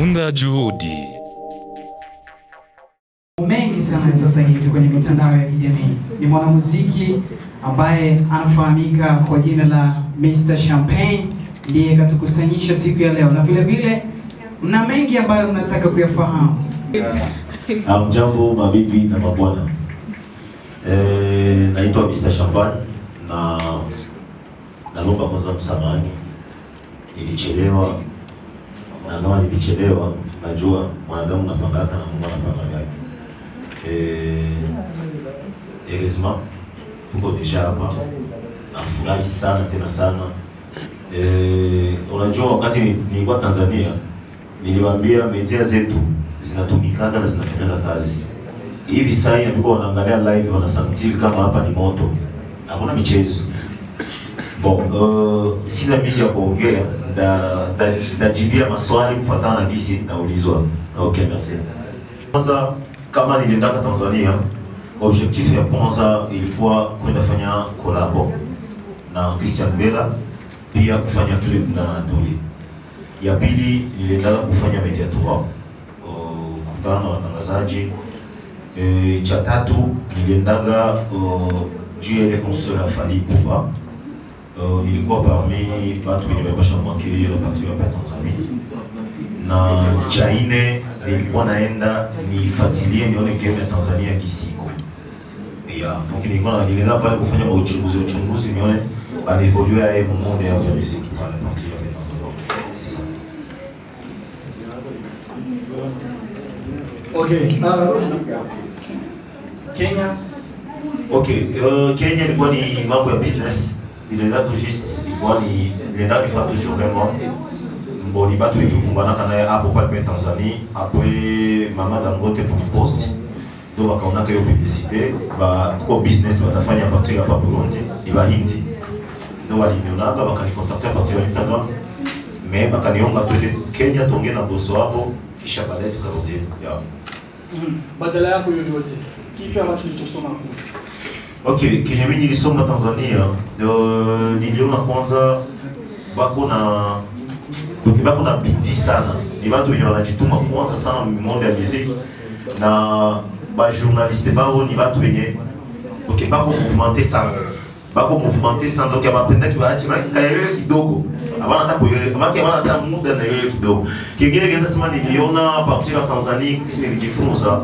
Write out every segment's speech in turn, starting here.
Matunda Juhudi. Mengi sana sasa hivi kwenye mitandao ya kijamii. Ni mwanamuziki ambaye anafahamika kwa jina la Mr. Champagne, ndiye katukusanyisha siku ya leo, na vile vile mna mengi ambayo mnataka kuyafahamu. Jambo mabibi na mabwana. Naitwa Mr. Champagne na naomba kwanza msamahani. Nilichelewa, na kama nilichelewa najua mwanadamu napangaka na Mungu anapanga yake. Heureusement tuko deja hapa, nafurahi sana tena sana. Unajua wakati nilikuwa Tanzania niliwaambia media zetu zinatumikana na zinafanya kazi. Hivi sasa inapigwa wanaangalia live wanasantil kama hapa ni moto. Hakuna michezo. Bon, sina mingi ya kuongea, ndajibia maswali kufuatana na gisi naulizwa. Okay, merci. Kwanza kama nilienda Tanzania, objectif ya kwanza ilikuwa kwenda fanya collabo na Christian Bella, pia kufanya clip na Duli. Ya pili nilienda kufanya media tour, kukutana na watangazaji. Cha tatu niliendaga juu ya concert ya Fally Ipupa. Nilikuwa parmi watu wenye walipasha kumwakilia wakati wa Tanzania. Na cha nne nilikuwa naenda nifuatilie nione game ya Tanzania kisiko. Donc nilienda pale kufanya uchunguzi nione evolue ya monde ya muziki pale parti ya Tanzania. Okay, Kenya. Okay, Kenya ilikuwa ni mambo ya business. Nilienda tu juste ilikuwa ni nilienda kufanya toujours vraiment mboni batu kumbana kana hapo pale Tanzania. Après Mama Dangote pour post donc wakaona kayo publicité ba kwa business wanafanya partir hapa Burundi ni Bahindi, donc walinionaga wakanikontakta partir Instagram, mais bakaniomba twende Kenya tuongee na boss wao kisha baadaye tukarudi. Badala yako yoyote kipi ambacho ulichosoma kule? Okay, Kenya mimi nilisoma Tanzania, niliona kwanza bako na bidii sana. Ni watu wenye wanajituma kwanza sana monde ya muziki, na ba journaliste bao ni watu wenye bako mouvementer sana. Bako mouvementer sana, donc abapenda kibaachi mara kaelewe kidogo. Abana hata kuelewa, kama abana hata muda na elewe kidogo. Kingine kinaweza sema niliona partir ya Tanzania kisi nilijifunza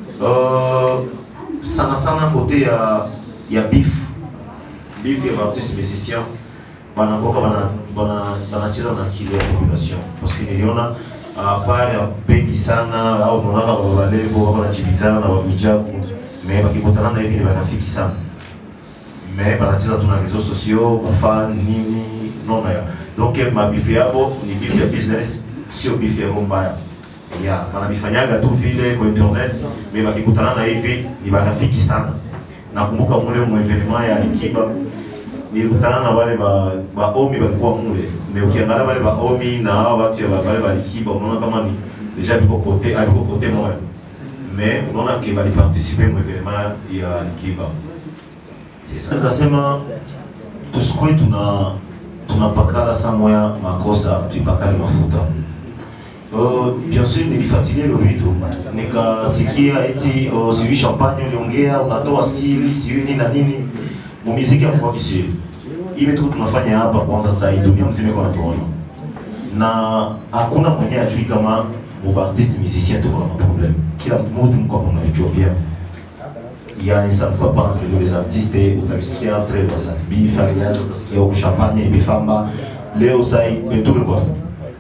sana sana kote ya beef ya artiste musicien banakoka banacheza na akili ya population, parce que niliona part ya bengi sana au unaona walevo wanajibizana na wabijaku, mais bakikutana na hivi ni marafiki sana, mais banacheza tu na réseaux sociaux fan nini nona ya. Donc mabifu yabo ni beef ya business, sio beef ya mbaya. Wanabifanyaga tu vile kwa internet, mais bakikutana na hivi ni marafiki sana. Nakumbuka mule mwevenema ya Alikiba nilikutana na wale ba omi walikuwa mule, mais ukiangalia wale ba omi na hao watu ya wale ba Alikiba unaona kama ni deja biko kote moja, mais unaona ke bali participer mwevenema ya Alikiba. Sasa nikasema tusikwe tunapakala saa moya makosa tuipakale mafuta. Bien sûr nilifuatilia ile vitu, nikasikia eti siwi Champagne uliongea unatoa siri siwi na nini muziki hapo kisiri. Hivi tu tunafanya hapa kwanza sasa hii dunia mzima iko natuona. Na hakuna mwenye ajui kama artiste musicien tuko na problem. Kila mtu mko hapo mnajua bien. Ya ça ne va pas entre les artistes, utasikia entre Wasabi, Fariaz, utasikia huko Champagne Bifamba. Leo sasa tout le monde.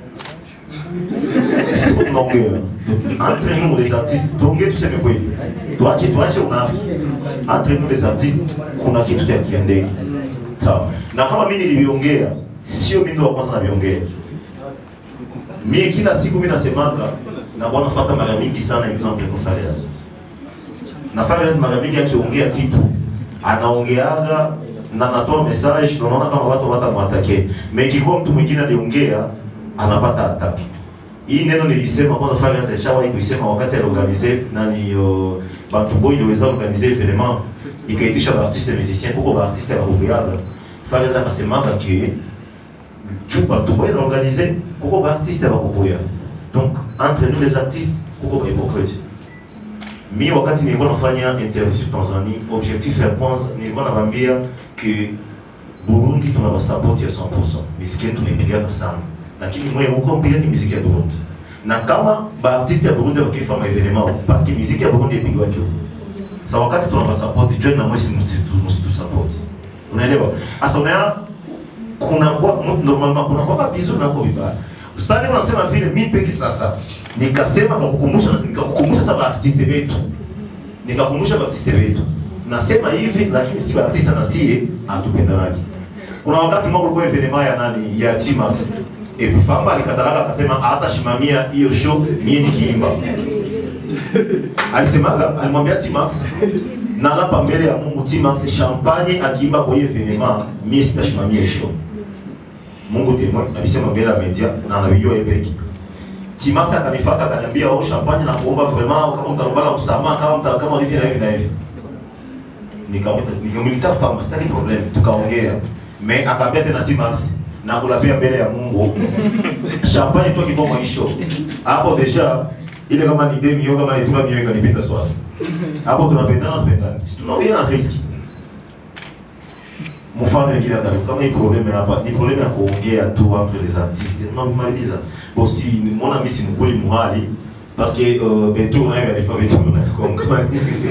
Entre nous les artistes, donc tu sais quoi? Tuache unafiki. Entre nous les artistes, kuna kitu cha kiendeki. Sawa. Na kama mimi niliongea, sio mimi ndo kwanza nabiongea. Mimi kila siku mimi nasemaga na bwana fuata mara mingi sana example kwa Fariaz. Na Fariaz mara mingi akiongea kitu, anaongeaga na anatoa message, tunaona kama watu watamwatake. Mais kiko mtu mwingine aliongea, anapata attack. Hii neno nilisema kwanza Fariaz alishawahi kuisema wakati aliorganize nani Bantu Boy iliweza organiser événement ikaitisha ba artiste musicien kuko ba artiste wa Buyaga. Fariaz akasema que chupa Bantu Boy organiser kuko ba artiste wa Buyaga. Donc entre nous les artistes kuko hypocrite. Mi wakati nilikuwa nafanya interview Tanzania, objectif ya kwanza nilikuwa nawaambia que Burundi tunaba support ya 100%. Muziki tunaipiga sana. Lakini mwe huko pia ni muziki ya Burundi. Na kama ba artiste ya Burundi wakifanya evenement parce que muziki ya Burundi ipigwa tu. Sa wakati tunaba support join na mwezi msitu support. Unaelewa? Asa unaya kuna kwa normalement kuna kwa bizu na kwa vibaya. Sasa unasema vile mimi peke sasa nikasema kwa kukumbusha sasa artiste wetu. Nikakumbusha artiste wetu. Nasema hivi lakini si artiste na sie atupendanaje. Kuna wakati mmoja kulikuwa evenement ya nani ya T-Max. Famba alikatalaga akasema hata shimamia hiyo show mimi nikiimba. Alisemaga alimwambia T-Max na hapa mbele ya Mungu T-Max champagne akiimba kwa hiyo evenement mimi sitashimamia show. Mungu témoin alisema mbele ya media na anavijua yeye peke. T-Max akanifuata akaniambia oh champagne na kuomba vraiment kama mtarumbana msamaha kama hivi na hivi na hivi. Nikamwita Famba sitaki problem tukaongea. Mais akaambia tena T-Max na kulapia mbele ya Mungu champagne tu kiboma hisho hapo deja ile kama ni demi yoga kama ni tuma niyo inganipita swali hapo tunapendana si tunaongea na riski mfano ingine ndio kama hii problem hapa ni problem ya kuongea tu entre les artistes tunamaliza bosi mbona mimi simkuli muhali parce que Bentour naye alifanya vitu na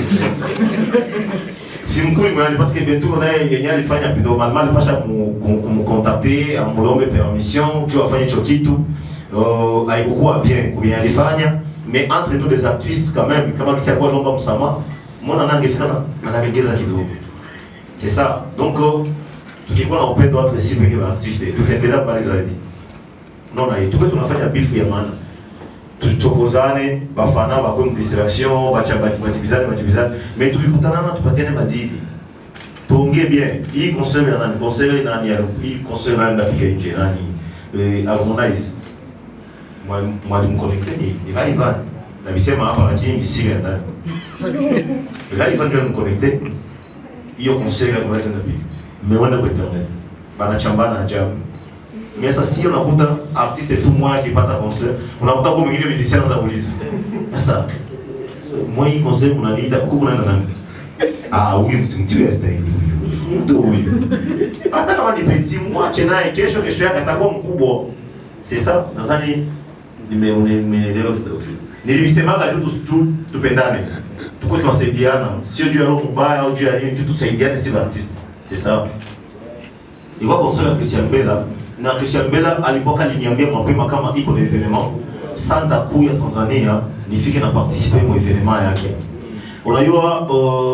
simkuli muhali parce que Bentour naye yenye alifanya pido mal pasha kumcontacter amulombe permission tu afanye hicho kitu haikuwa bien kubia alifanya mais entre nous des artistes quand même kama kisi alikuwa lomba msamaha mbona nangefika anagegeza kidogo c'est ça donc tukikuwa na upendo entre sisi kwa artiste tutaendelea pale zaidi naona hii tuko tunafanya beef ya maana tuchokozane bafana bakwe distraction bachibizane mais tukikutana na tupatiane madili tuongee bien hii concert ya nani concert nani ya hii concert nani ndapiga nje nani Harmonize mwalimu connecté ni Raivan na bisema hapa lakini ni siri ndani Raivan ndio mconnecté hiyo concert ya Harmonize ndapiga meona kwa internet banachambana ajabu mais sasa sio unakuta artiste tu mmoja akipata concert unakuta kwa mwingine musicien za ulizo sasa moi concert unaniita huko unaenda nani huyu msimtiwe stahili huyu hata kama ni petit mwache naye kesho yake atakuwa mkubwa c'est ça nadhani nimeelewa kidogo nilisemaga tu tupendane tuko tunasaidiana sio juu ya roho mbaya au juu ya nini tu tusaidiane si artiste c'est ça ilikuwa concert ya Christian Bella na Christian Bella alipoka aliniambia mapema kama iko na evenement Santa Kuu ya Tanzania nifike na participer kwa evenement yake. Unajua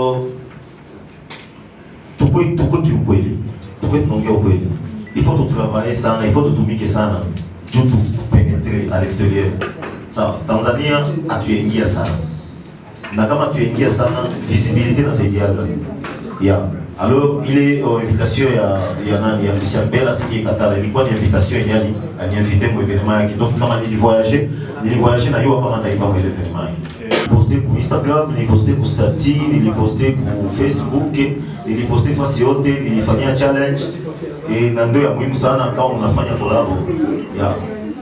tuko kiukweli. Tuko tunaongea ukweli. Il faut travailler sana, il faut tutumike sana juu tu pénétrer à l'extérieur. Sawa, Tanzania atuingia sana. Na kama tuingia sana visibilité na saidiaga. Yeah. Alors il est invitation ya nani ya Christian Bella siki katala ilikuwa ni invitation yenyewe aliniinvite kwa evenement yake donc kama nilivoyager na yeye kama ndaiba kwa evenement yake poster kwa Instagram niliposter kwa stati niliposter kwa Facebook niliposter fasi yote nilifanyia challenge na ndio ya muhimu sana kama unafanya collab ya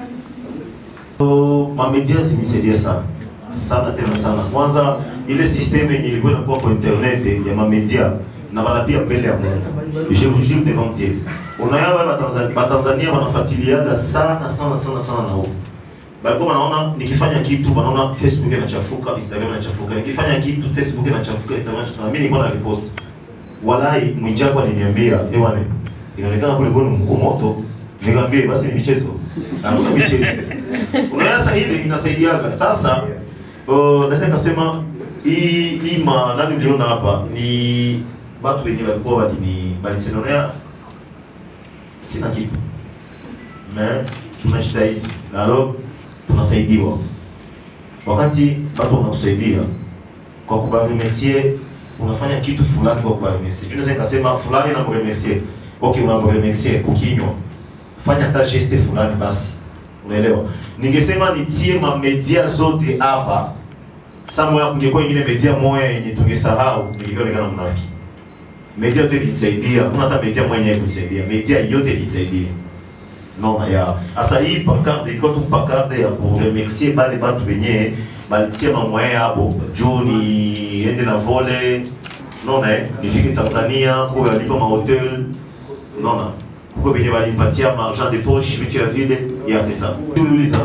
ma media sinisaidia sana tena sana kwanza ile system yenye ilikuwa inakuwa kwa internet ya ma media na bala pia mbele ya Mungu. Je vous jure devant Dieu. Unayawa Tanzania wanafuatiliaga sana na huko. Balikuwa wanaona nikifanya kitu wanaona Facebook inachafuka, Instagram inachafuka. Nikifanya kitu Facebook inachafuka, Instagram inachafuka. Mimi nilikuwa na repost. Walai Mwijaku aliniambia, "Ewane, inaonekana kule goni mko moto." Nikamwambia basi ni michezo. Anaona michezo. Unaona hili inasaidiaga. Sasa naweza kusema hii nani uliona hapa ni watu wengi walikuwa walisenonea sina kitu. Mais tunajitahidi. Nalo tunasaidiwa. Wakati watu wanakusaidia kwa kubaremercier unafanya kitu fulani kwa kubaremercier. Tunaweza kusema fulani na kuremercier. Okay, unabaremercier kukinywa. Fanya hata geste fulani basi. Unaelewa? Ningesema nitie ma media zote hapa. Samu ya kungekuwa ingine media moja yenye tungesahau ningionekana mnafiki. Media yote ilisaidia, kuna hata media mwenye kusaidia, media yote ilisaidia. Non, ya. Asa hii pancarte iko tu pancarte ya kuremercier bale batu benye balitia na moyen yabo. Juni ende na vole. Non nifike Tanzania kwa lipa ma hotel. Non. Kwa benye balimpatia ma argent de poche vitu ya vile. Ya c'est ça. Tuliuliza.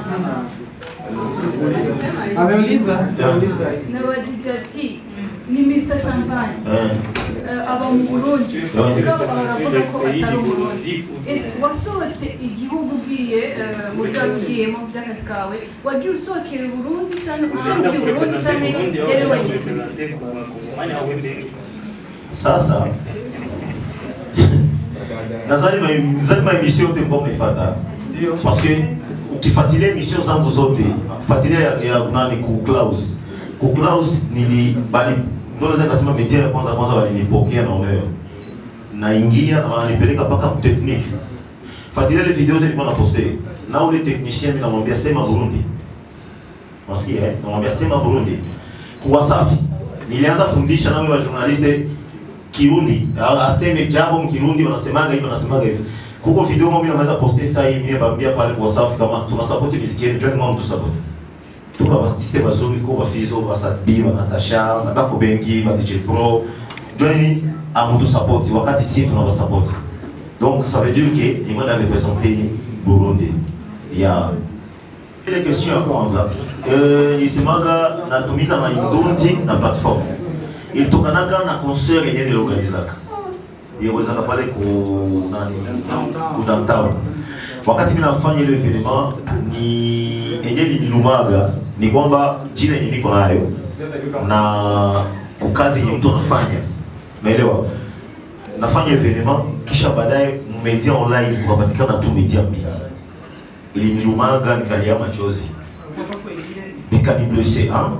Ameuliza. Na wadijati ni Mr. Champagne. Aba mu Burundi. Avuga ko atari Burundi. Ese wasohotse igihugu ugiye mu byagiyemo by'akazi kawe wagiye usohokera Burundi cyane userukiye Burundi cyane yari wenyine. Sasa nazali ma émission yote mbona ifata. Parce que ukifuatilia émission zangu zote, fuatilia ya nani ku Klaus. Ku Klaus nili bali ndio naweza kusema media ya kwanza walinipokea na leo. Naingia na wananipeleka mpaka ku technique. Fuatilia ile video nilikuwa na poster. Na ule technicien mimi namwambia sema Burundi. Wasikia namwambia sema Burundi. Kwa safi. Nilianza fundisha na wale journaliste Kirundi. Aseme jambo mkirundi wanasemaga hivi. Kuko video mimi naweza poster sasa hivi mimi naambia pale kwa safi kama tuna support muziki yetu ndio mtu support. Tuko artiste bazuri kwa Fizo, Basadbi, Natasha, Bako Bengi, DJ Pro. Johnny amudu support wakati sisi tunaba support. Donc ça veut dire que il m'a représenter Burundi. Ya ile question ya kwanza nisemaga natumika na Indundi na platform. Ilitokanaga na concert yenye niliorganizaka. Yeweza pale ku nani ku downtown. Wakati mimi nafanya ile evenement ni nilumaga ni kwamba jina yenye niko nayo na ukazi yenye mtu anafanya. Unaelewa? Nafanya evenement kisha baadaye media online kupatikana tu media mbili. Ili nilumaga nikalia machozi. Nikaniblesse hein?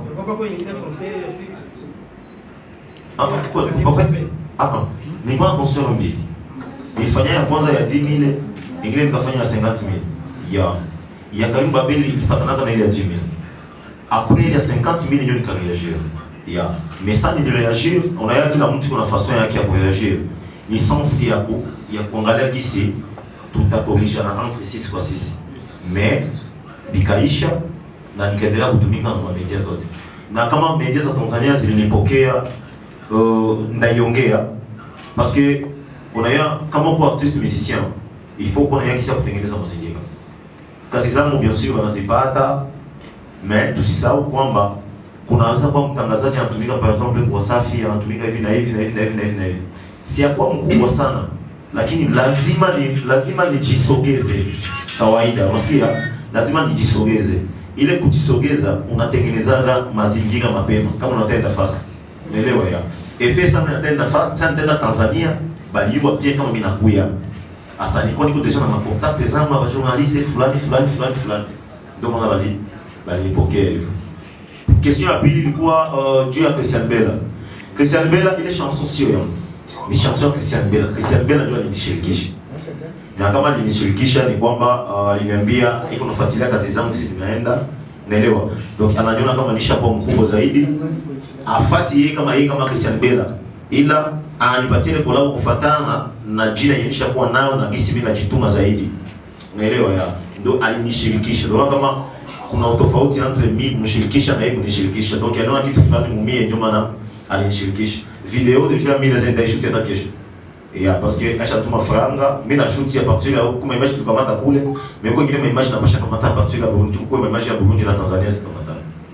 En fait, nilikuwa na concert mbili. Nilifanya ya kwanza ya 10,000, ingine nikafanya ya 50,000. Ya karibu mbili ilifuatana na ile ya 10,000. Après ile ya 50,000 ndio nikareagir. Mais ça ni réagir, on a kila mtu kuna façon yake ya kureagir. Ni sens ya kuangalia gisi tutakorija na entre 6 kwa 6. Mais bikaisha na nikaendelea kutumika na media zote. Na kama media za Tanzania zilinipokea ndaiongea parce que unaya kama kwa artiste musicien il faut qu'on ait kisa kutengeneza muziki. Kazi zangu bien sûr wanazipata mais tusisahau kwamba kunaweza kuwa mtangazaji anatumika par exemple kwa Safi anatumika hivi na hivi. Si kwa mkubwa sana lakini lazima nijisogeze kawaida. Unasikia? Lazima nijisogeze. Ile kujisogeza unatengenezaga mazingira mapema kama unatenda fast. Umeelewa ya? Efe sana natenda fast, sana tenda Tanzania, bali yuko pia kama mimi nakuya. Asa niko deja na makontakte zangu na journaliste fulani. Ndio maana bali nipokea hivyo. Question ya pili ilikuwa juu ya Christian Bella. Christian Bella ile chanson sio yangu. Ni chanson Christian Bella. Christian Bella ndio alinishirikisha. Na kama alinishirikisha ni kwamba aliniambia iko nafuatilia kazi zangu sisi zinaenda. Naelewa. Donc ananiona kama nishakuwa mkubwa zaidi. Afati yeye kama Christian Bella. Ila anipatie ile collab kufuatana na jina nilishakuwa nayo na gisi mimi najituma zaidi. Unaelewa ya? Ndio alinishirikisha. Ndio kama kuna utofauti entre mimi kumshirikisha na yeye kunishirikisha. Donc anaona kitu fulani mumie ndio maana alinishirikisha. Video deja mimi naweza shoot hata kesho. Parce que acha tuma franga, mimi na shoot ya partir ya kuma image tukamata kule, mais kwa ingine image na pasha kamata partir ya Burundi, kwa image ya Burundi na Tanzania sikamata.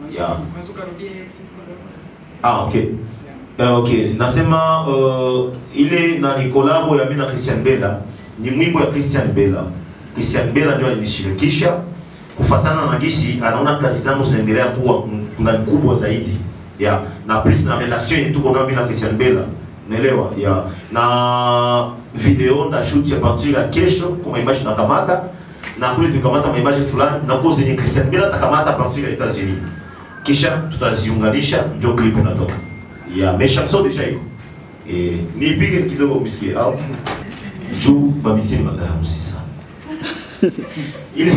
Okay. Okay, nasema ile na ni collabo ya mimi na Christian Bella, ni mwimbo ya Christian Bella. Christian Bella ndio alinishirikisha kufatana na gisi anaona kazi zangu zinaendelea kuwa kubwa zaidi. Na plus na relation yetu kwa mimi na Christian Bella. Unaelewa? Na video na shoot ya partir ya kesho kwa image na kamata na kule tukamata image fulani na kwa zenye Christian Bella takamata partir ya États-Unis. Kisha tutaziunganisha ndio clip inatoka. Mais chanson déjà hiyo. Nipige kidogo msikie au juu babisini magara msisa. Ile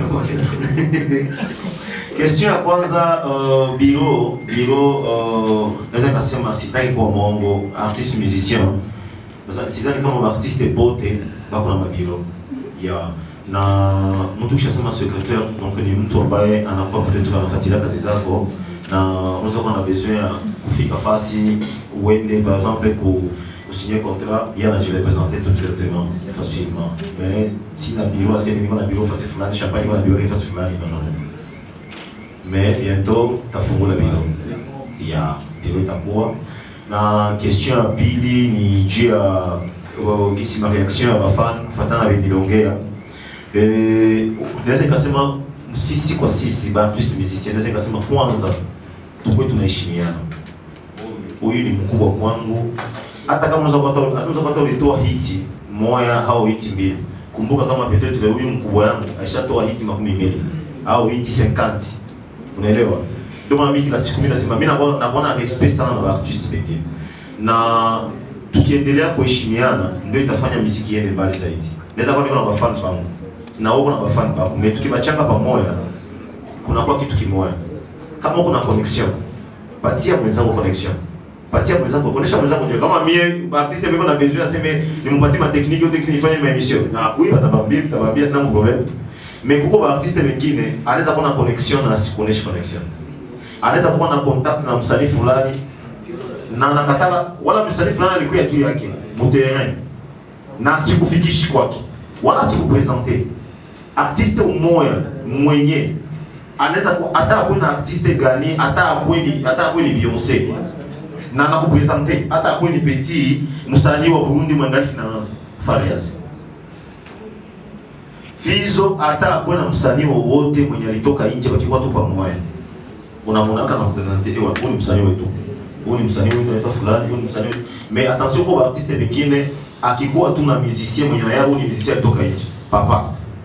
question ya kwanza biro naweza kusema sitaki kwa mongo artiste musicien. Sasa sidhani kama artiste bote bako na mabiro. na mtu kishasema secrétaire, donc ni mtu ambaye anakuwa peut-être anafuatilia kazi zako na unaweza kuwa na besoin ya kufika fasi uende par exemple signer contrat, il y a je représenter tout directement facilement. Mais si la bureau c'est minimum la bureau face fulani, champagne la bureau face fulani non. Mais bientôt ta fungula bureau. Il y a des itakuwa na question ya pili ni jia gisi ma réaction ya bafan kufatana na bendilongea. Naweza nikasema sisi kwa sisi ba artist musicien, naweza nikasema kwanza tukwe tunaheshimiana. Huyu ni mkubwa kwangu. Hata kama unaweza kupata ulitoa hiti moja au hiti mbili, kumbuka kama peut-être huyu mkubwa yangu aishatoa hiti 20 au hiti 50. Unaelewa? Ndio maana mimi kila siku mimi nasema mimi naona respect sana na artist wengine. Na tukiendelea kuheshimiana ndio itafanya muziki iende mbali zaidi. Naweza kuwa niko na fans wangu na wewe una fans wako, mimi tukibachanga pamoja kuna kwa kitu kimoja. Kama uko na connection, patia mwenzako connection. Patia mwenzako, kuonesha mwenzako ndio kama mimi artiste mimi na besoin aseme nimpatie ma technique yote kisi nifanye ma emission. Na huyu atabambia sina problem. Mais kuko ba artiste wengine anaweza kuwa na connection na asikuoneshe connection. Anaweza kuwa na contact na msanii fulani na anakatala wala msanii fulani alikuwa juu yake mterrain na sikufikishi kwake wala sikupresenter. Artiste umoja mwenye anaweza hata akuwe na artiste gani, hata akuwe ni Beyoncé na nakupresenter, hata akuwe ni petit msanii wa Burundi mwangali kinaanza Farias Fizo, hata akuwe na msanii wowote mwenye alitoka nje wakikuwa tu pamoja, unamwonaka na kupresenter huyu ni msanii wetu, huyu ni msanii wetu anaitwa fulani, huyu ni msanii wetu. Mais attention kwa artiste wengine akikuwa tu na musicien mwenye na yeye huyu ni musicien alitoka nje papa.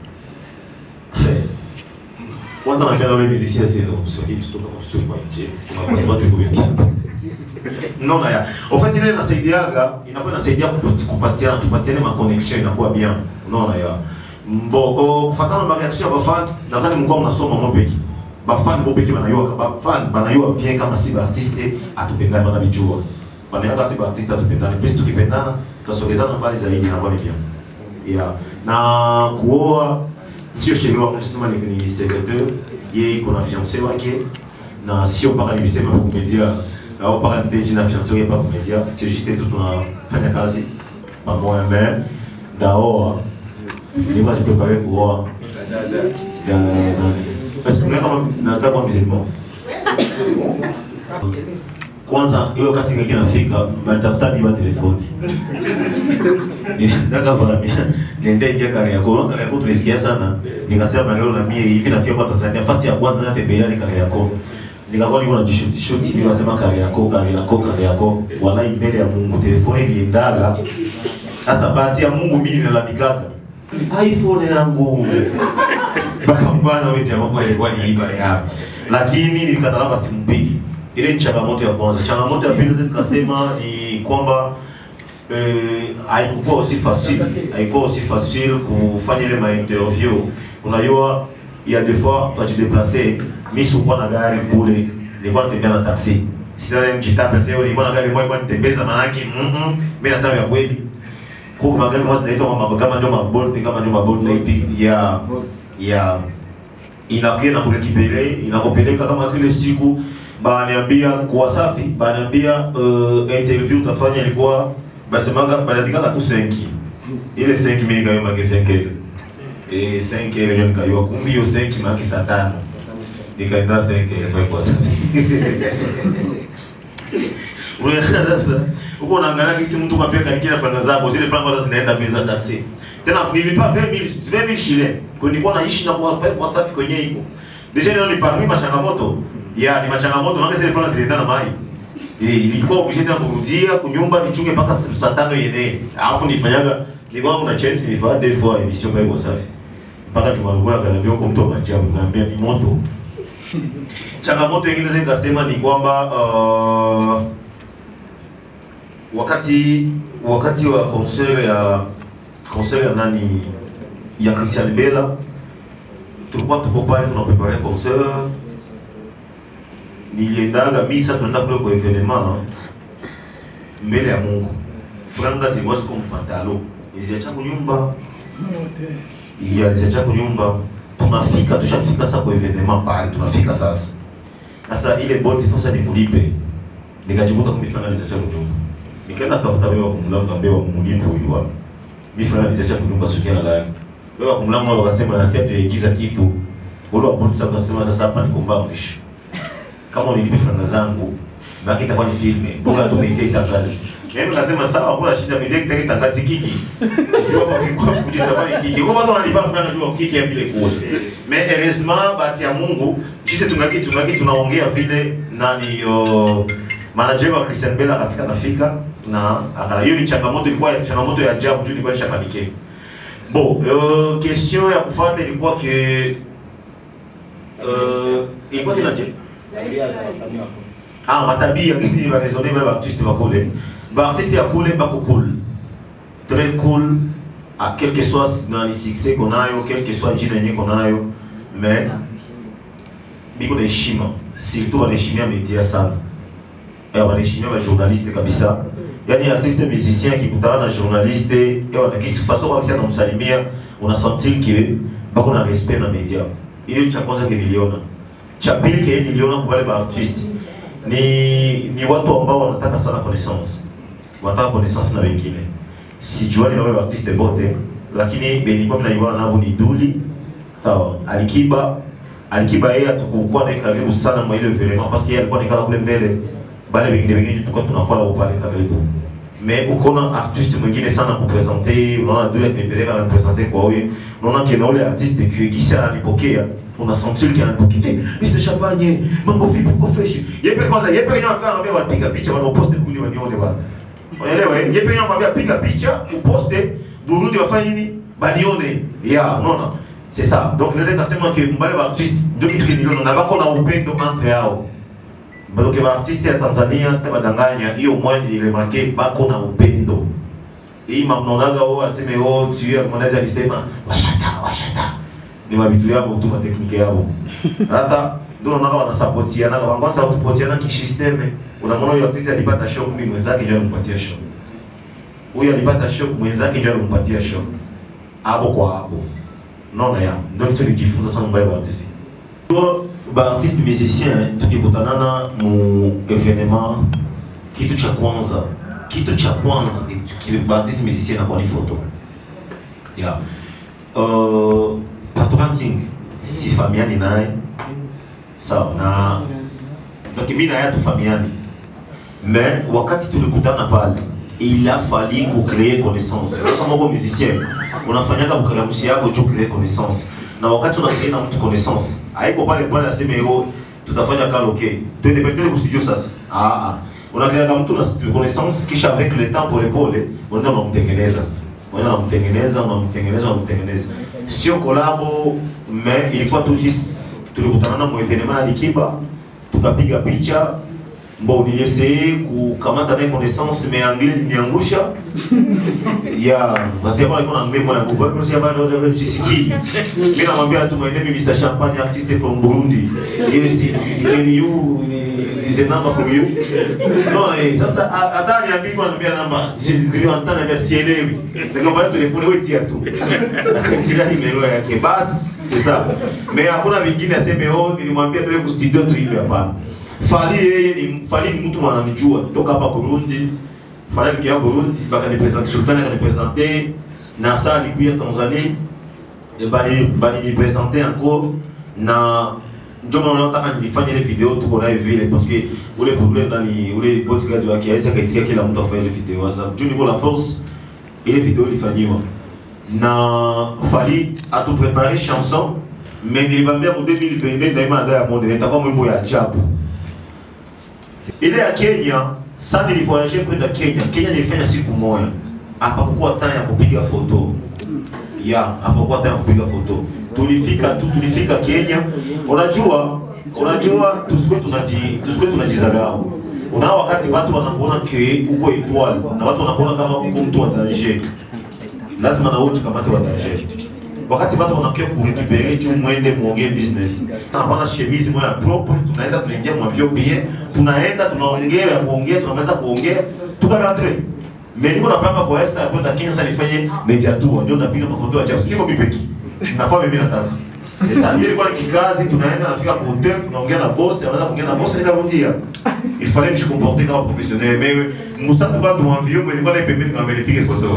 Kwanza napenda wale musiciens c'est non, c'est dit kutoka kwa studio kwa nje. Kwa sababu tuko bien. Non na ya. En fait ile inasaidiaga, inakuwa inasaidia kupatiana ma connection inakuwa bien. Unaona ya. Mbogo kufatana na reaction ya bafan, nadhani mko mnasoma mopeki. Bafan mopeki banayua, bafan banayua bien kama si artiste atupendana na bijua. Banayua si artiste atupendana, basi tukipendana tutasogezana mbali zaidi na bali bien. Yeah. Na kuoa sio sheria wangu sema ni secrétaire, yeye iko na fiancé wake na sio mpaka nimesema kwa media au mpaka niteje na fiancé wake kwa media, sio juste tu tunafanya kazi pamoja mais daoa ni moi je préparer kuoa ya parce que kama nataka musulman kwanza hiyo wakati ngeke nafika natafuta biba telefoni nataka bami nende nje kale yako tulisikia sana, nikasema leo na mimi hivi nafika kwa Tanzania nafasi ya kwanza natembea ni kale yako, nikakuwa niko na shoot nikasema kale yako wala mbele ya Mungu telefoni iliendaga. Sasa bahati ya Mungu mimi nilalamikaka iPhone yangu baka mbana wale jamaa kwa ilikuwa ni iba ya, lakini nikataka simpigi. Ile ni changamoto ya kwanza. Changamoto ya pili nikasema ni kwamba haikuwa aussi facile kufanya ile ma interview. Unajua il y a des fois quand tu déplacer, mimi sikuwa na gari kule, nilikuwa natembea na taxi. Sasa nijitapa sasa nilikuwa na gari moja kwa nitembeza manaki mimi nasema ya kweli. Kwa magari moja zinaitwa kama ndio Bolt, kama ndio Bolt ya inakuwa na kurekipele, inakupeleka kama kile siku bananiambia kwa Safi, bananiambia interview utafanya ilikuwa basi manga banadika tu 5. Ile 5 mimi nikaomba 5. 5 ile ndio nikaiwa kumbi hiyo 5 maki saa 5. Nikaenda 5 kwa Safi. Unaona sasa uko unaangalia kisi mtu kapeka nikina fanga zako zile fanga sasa zinaenda bila taxi. Tena nilipa 20,000 shilling. Kwa nilikuwa naishi na kwa Safi kwenye hiko. Deja ndio ni parmi machangamoto. Ya ni machangamoto maana zile fanga zilienda na mai. Ilikuwa ukishinda kurudia kunyumba nichunge mpaka saa 5 yenyewe. Alafu nifanyaga nilikuwa kuna chance nilifanya des fois émission kwa Safi. Mpaka tumalugula kanambia huko mtu abajabu ngambia ni moto. Changamoto nyingine nikasema ni kwamba wakati wa concert ya nani ya Christian Bella tulikuwa tuko pale tunaprepare concert, niliendaga mimi sasa tunaenda kule kwa evenement mbele ya Mungu, franga zilikuwa kwa pantalon niliziacha kwa nyumba ilializacha kunyumba tunafika tushafika sasa kwa evenement pale tunafika sasa. Sasa ile bolt ifosa ni mulipe. Nikajikuta kumifanya alizacha kunyumba. Nikaenda kafuta wewe kumlango ambaye mulipe huyu wapi. Mifanya alizacha kunyumba sukia na leo. Wewe kumlango wakasema na sasa tuigiza kitu. Wale wa bolt sasa sema sasa hapa nikomba mwisho. Kama unilipe franga zangu baki itakuwa ni filme. Bora tumeitia itangazi. Mimi nasema sawa kuna shida media itangazi kiki. Jua kwa kuja tabani kiki. Kwa watu wanalipa franga jua kiki ya vile kwa. Mais heureusement bahati ya Mungu sisi tunaongea vile nani manager wa Christian Bella akafika na akala hiyo ni changamoto changamoto ya ajabu juu nilikuwa nishapanike. Bon, question ya kufuata ilikuwa que ilikuwa tena je? Matabia kisi ni raisonner ba artiste ba kule. Ba artiste ya kule ba cool. Très cool. À quel que soit dans les succès qu'on a, quel que soit le génie qu'on a, mais biko na heshima, surtout wanaheshimia media sana. Wanaheshimia wa journaliste kabisa. Yani artiste musicien kikutana na journaliste, wanakisi façon kwa kisa namsalimia, unasentir que bako na respect na media. Hiyo cha kwanza niliona. Cha pili niliona kwa wale artiste ni watu ambao wanataka sana connaissance. Wanataka connaissance na wengine. Sijua ni wale artiste bote, lakini beniko mnaiona nabo ni Duli. Sawa, Alikiba yeye atakuwa na karibu sana mwa ile evenement parce que yeye alikuwa nikala kule mbele. Bale wengine tulikuwa tunafuata upale karibu. Mais ukona artiste mwingine sana kupresenter, unaona Duli akipeleka na presenter kwa wewe. Unaona kina ule artiste kisa alipokea, una sentir qu'il alipokea. Mr Champagne, mambo vipi uko fresh? Yeye kwanza yeye pekee anafanya ambia wapiga picha wanaposte kule wanione bwana. Unaelewa yeye pekee anamwambia piga picha, uposte Burundi wafanye nini? Banione. Yeah, unaona? C'est ça. Donc les gens que mbale ba artiste ndio kitu kiniliona na bako na upendo entre yao. Donc ba artiste ya Tanzania c'était badanganya hiyo mwani niliremarke bako na upendo. Hii mamnonaga wao aseme tu ya mwanaweza alisema washata. Ni mabitu yao tu ma technique yao. Sasa ndio unaona wanasapotiana kwa sapotiana kisysteme. Unaona huyo artiste alipata shock mimi mwenzake ndio alimpatia shock. Huyo alipata shock mwenzake ndio alimpatia shock. Hapo kwa hapo. Non, ya. Donc tu nijifunza sana mbaya ba artiste. Ba artiste musicien tukikutanana mu evenement kitu cha kwanza kile ba artiste musicien na kwa ni photo. Ya. Patron King si famiani naye. Sawa na donc mimi na yeye tufamiani. Mais wakati tulikutana pale il a fallu qu'on crée connaissance. Kama uko musicien, unafanyaka mkalamushi yako juu créer connaissance. Na wakati unasema mtu connaissance, haiko pale pale aseme yo tutafanya karaoke. Twende pekee ku studio sasa. Unakrea kama mtu na connaissance kisha avec le temps pole unaenda unamtengeneza. Unamtengeneza. Sio collabo, mais ilikuwa tout juste tulikutana na evenement Alikiba, tukapiga picha. Bon, il essayé kukamata na connaissance mais anglais niangusha. Ya, basi kwa iko anglais mwana kwa kwa sababu ndio sisiki. Mimi namwambia tu mwenyewe Mr Champagne artiste from Burundi. Yeye si can you is a number from you? No, sasa hata niambie kwa namba. Ndio anataka niambia sielewi. Nikamwambia telefoni wewe tia tu. Akatira nimero yake basi, c'est ça. Mais hakuna vingine aseme nilimwambia tu ku studio tu hivi hapa. Fali ni mtu mwananijua toka hapa Burundi. Fali kia Burundi bakanipresenter Sultan akanipresenter na saa alikuja Tanzania et bali présenter encore na ndio maana nataka nifanye ile video tuko na vile parce que ule problème ndani ule bodyguard wake aisa kaitika kila mtu afanye ile video sasa juu niko la force ile video ilifanywa na Fali atu préparer chanson mais nilibambia mu 2022 daima ndio ya monde nitakuwa mwimbo ya ajabu. Ile ya Kenya, sasa nilivoyager kwenda Kenya nilifanya siku moja. Hapakuwa time ya kupiga foto. Hapakuwa time ya kupiga foto. Tulifika Kenya. Unajua tusikwe tunajizarau. Una wakati watu wanakuona uko étoile na watu wanakuona kama uko mtu wa danger. Lazima na wote kama wa danger. Wakati watu wanakia kurecuperer tu mwende muongee business. Tunapana chemise moja propre, tunaenda tunaingia mwa vyo bien, tunaenda kuongea, tunaweza kuongea, tukaratre. Mais niko napanga voyage ya kwenda Kenya sasa nifanye media tour, ndio napiga mafoto ya Chelsea. Niko mipeki. nafaa mimi nataka. Sasa ile ilikuwa kikazi, tunaenda nafika kwa hotel, tunaongea na boss, anaanza kuongea na boss nikarudia. Il fallait que je comporte comme professionnel, mais Moussa pouvait devant vieux, mais il fallait permettre qu'on me pique photo.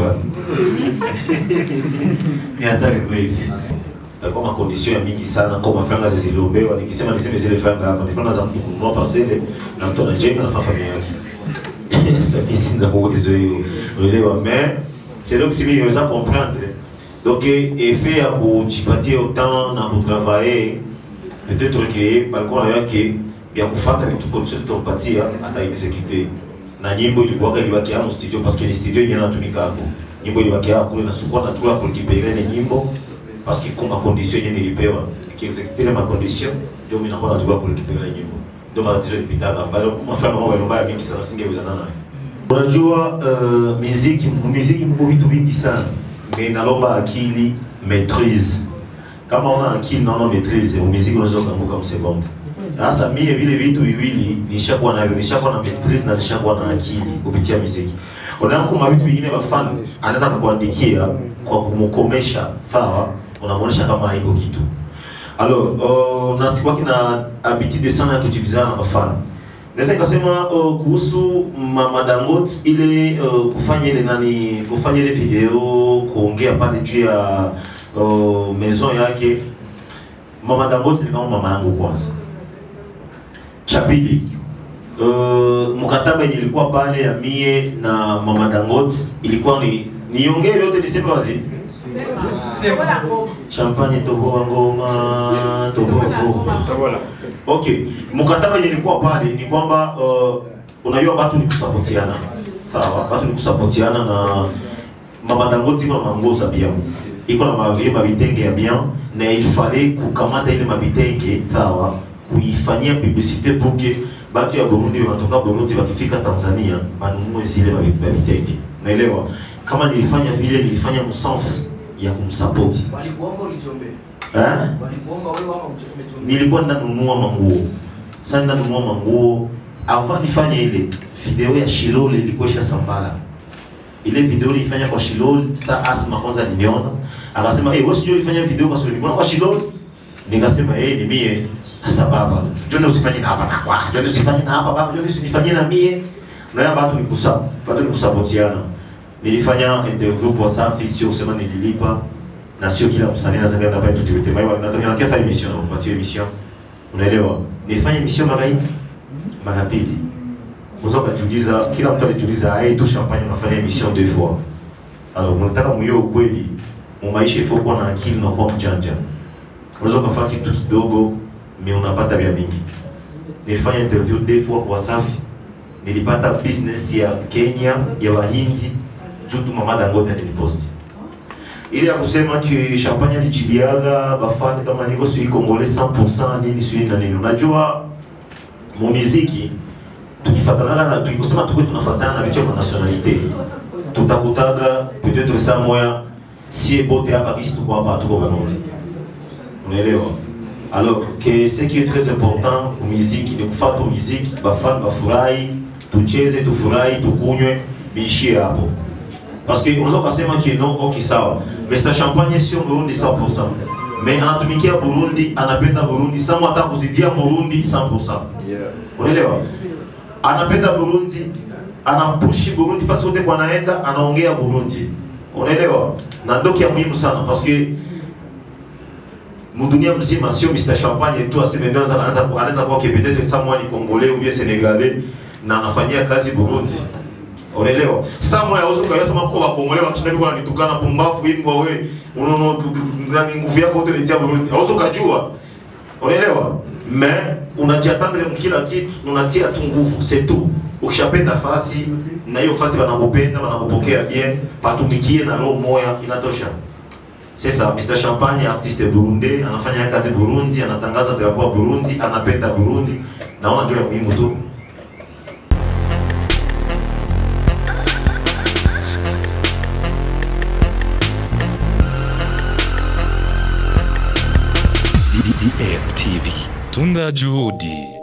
Il y a des places. Kwa ma condition ya mingi sana kwa mafranga zilizombewa nikisema zile franga hapa ni franga za mtu kununua parcelle na mtu anajenga na familia yake. Sasa ici na uwezo hiyo. Unaelewa, mais c'est donc si mimi naweza comprendre. Donc effet ya kujipatia autant na kutravailler peut-être que balcon yake ya kufuata vitu conditions tumpatia hata exécuter. Na nyimbo ilikuwa iliwaki hapo studio parce que ni studio yenyewe inatumika hapo. Nyimbo iliwaki hapo kule na sukua na tukua kulikiperea ile nyimbo parce que comme ma condition yenyewe nilipewa qui exécuter ma condition ndio mimi nakuwa najua kulikiperea ile nyimbo. Ndio maana tatizo lipitaka bado mafanya mambo mbaya mingi sana singewezana nayo. Unajua muziki mko vitu vingi sana. Mais nalomba akili maîtrise. Kama una akili na una maîtrise, muziki unaweza kuanguka msekonde. Sasa mimi vile vitu viwili nishakuwa na maîtrise na nishakuwa na akili kupitia muziki. Unaona vitu vingine bafani anaweza kukuandikia kwa kumkomesha sawa, unamuonesha kama haiko kitu. Alors, na sikuwa kina habitude sana ya kujibizana na bafani. Naweza nikasema kuhusu Mama Dangote ile kufanya ile video kuongea pale juu ya maison yake. Mama Dangote ni kama mama yangu kwanza. Cha pili, mkataba yenye ilikuwa pale ya mie na Mama Dangote ilikuwa niongee yote niseme wazi. Sema. Champagne toboa ngoma, toboa. Okay, mkataba yenye ilikuwa pale ni kwamba unajua watu ni kusapotiana. Sawa, watu ni kusapotiana na Mama Dangote iko na mangoza bien. Iko na mabitenge ya bien na il fallait kukamata ile mabitenge sawa, kuifanyia publicité pour que batu ya Burundi wanatoka Burundi wakifika Tanzania banunue zile mabitenge. Naelewa. Kama nilifanya msens ya kumsupport. Walikuomba ulichombe. Walikuomba wewe wao umechombe. Nilikuwa nanunua manguo. Sasa nanunua manguo. Avant nifanye ile video ya Shilole ilikuwa shasambala. Ile video nilifanya kwa Shilole, saa Asma kwanza niliona. Akasema, wewe sio ulifanya video kwa Shilole, kwa Shilole?" Nikasema, ni mie. Sasa baba, twende usifanye na hapa na kwa. Twende usifanye na hapa baba, twende usifanye na mie. Na ya watu ni kusapotiana. Nilifanya interview kwa Safi, sio kusema nililipa na sio kila msanii anaweza kwenda pale tutoe. Bali nataka kufanya emission, kupatia emission. Unaelewa? Nilifanya emission mara pili. Mwanzo kajiuliza, kila mtu anajiuliza, tu Champagne unafanya emission 2 fois. Alors, mnataka muyo ukweli, maisha ifo kuwa na akili na kuwa mjanja. Unaweza kufanya kitu kidogo, mais unapata vya mingi. Nilifanya interview 2 fois kwa Safi. Nilipata business ya Kenya, ya Wahindi, jutu Mama Dangote aliniposti. Ile ya kusema ki Champagne alijibiaga bafani kama niko sui Congolais 100% nini sui na nini. Unajua muziki tukifatana na tukisema tuko tunafatana na vitu vya nationalité. Tutakutaga peut-être ça moya si bote hapa kisi tuko hapa tuko Burundi. Unaelewa? Alors que ce qui est très important muziki ni kufuata muziki, bafani bafurahi, tucheze, tufurahi, tukunywe, biishie hapo. Parce que unaweza kusema que non, okay sawa. Mr Champagne sio Burundi 100%. Mais anatumikia Burundi, anapenda Burundi, sama hata kuzidia Burundi 100%. Unaelewa? Anapenda Burundi, anapushi Burundi fasi wote kwa naenda, anaongea Burundi. Unaelewa? Na ndio kia muhimu sana parce que Mudunia mzima sio Mr Champagne tu aseme ndio anaweza kuwa peut-être someone Congolais ou bien Sénégalais na anafanyia kazi Burundi. Unaelewa? Someone also kwa sema kwa Congolais wakishinda kwa nitukana pumbafu imbwa wewe unaona nguvu yako yote nitia Burundi. Also kujua. Unaelewa? Mais unajiatendre mkila kitu unatia tu nguvu, c'est tout. Ukishapenda fasi na hiyo fasi wanakupenda, wanakupokea bien, patumikie na roho moya inatosha. C'est ça, Mr Champagne, artiste burundais, anafanya kazi Burundi, anatangaza drapeau Burundi, anapenda Burundi, naona ndio muhimu tu. DDF TV. Tunda juhudi.